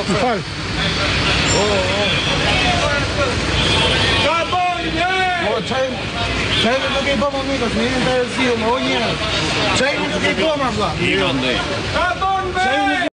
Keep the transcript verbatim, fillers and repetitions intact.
Fal. O, qaj, qaj me nuk i po më mikës, me jenë të rësiu, më o njërë. Qaj me nuk i po më vla. I rëndoj.